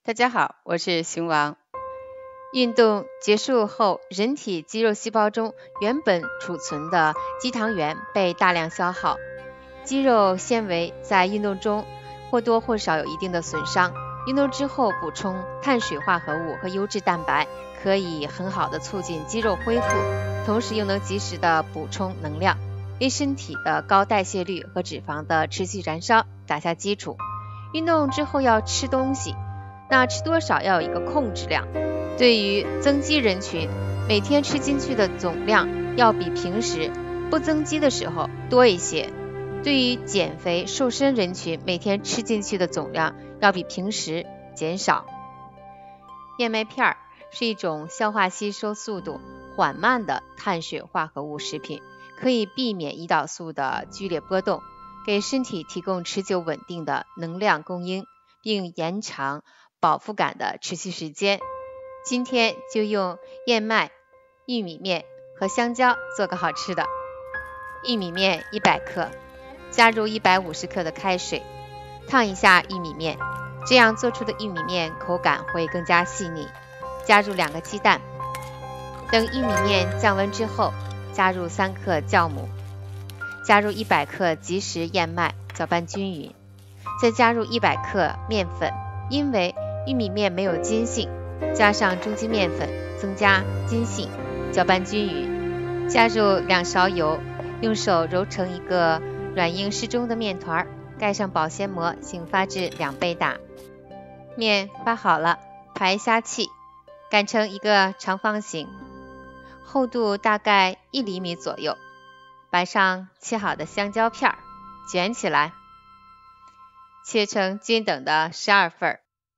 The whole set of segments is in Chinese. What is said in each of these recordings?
大家好，我是熊王。运动结束后，人体肌肉细胞中原本储存的肌糖原被大量消耗，肌肉纤维在运动中或多或少有一定的损伤。运动之后补充碳水化合物和优质蛋白，可以很好的促进肌肉恢复，同时又能及时的补充能量，为身体的高代谢率和脂肪的持续燃烧打下基础。运动之后要吃东西，那吃多少要有一个控制量。对于增肌人群，每天吃进去的总量要比平时不增肌的时候多一些。对于减肥瘦身人群，每天吃进去的总量要比平时减少。燕麦片是一种消化吸收速度缓慢的碳水化合物食品，可以避免胰岛素的剧烈波动，给身体提供持久稳定的能量供应，并延长饱腹感的持续时间。今天就用燕麦、玉米面和香蕉做个好吃的。玉米面100克，加入150克的开水，烫一下玉米面，这样做出的玉米面口感会更加细腻。加入2个鸡蛋，等玉米面降温之后，加入3克酵母，加入100克即食燕麦，搅拌均匀，再加入100克面粉，因为玉米面没有筋性，加上中筋面粉增加筋性，搅拌均匀，加入2勺油，用手揉成一个软硬适中的面团，盖上保鲜膜，请发至2倍大。面发好了，排下气，擀成一个长方形，厚度大概1厘米左右，摆上切好的香蕉片，卷起来，切成均等的12份。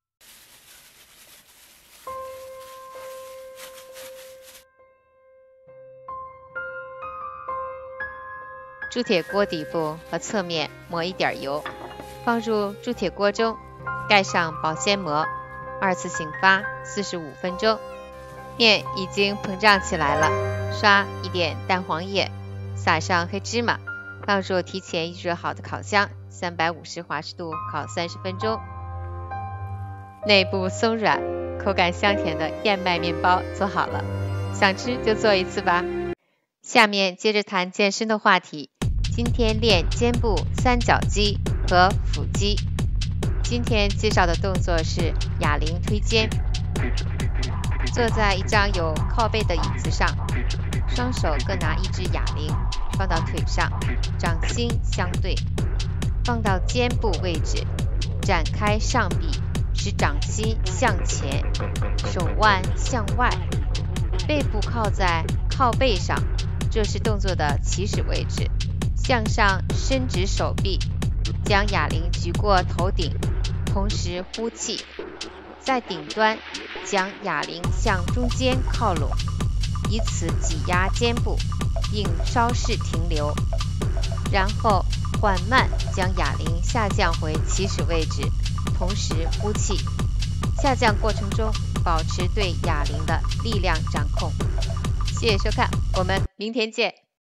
铸铁锅底部和侧面抹一点油，放入铸铁锅中，盖上保鲜膜，2次性发45分钟。面已经膨胀起来了，刷一点蛋黄液，撒上黑芝麻，放入提前预热好的烤箱，350华氏度烤30分钟。内部松软，口感香甜的燕麦面包做好了，想吃就做一次吧。下面接着谈健身的话题。今天练肩部三角肌和腹肌。今天介绍的动作是哑铃推肩。坐在一张有靠背的椅子上，双手各拿一只哑铃，放到腿上，掌心相对，放到肩部位置，展开上臂，使掌心向前，手腕向外，背部靠在靠背上，这是动作的起始位置。向上伸直手臂，将哑铃举过头顶，同时呼气，在顶端将哑铃向中间靠拢，以此挤压肩部，并稍事停留，然后缓慢将哑铃下降回起始位置，同时呼气。下降过程中保持对哑铃的力量掌控。谢谢收看，我们明天见。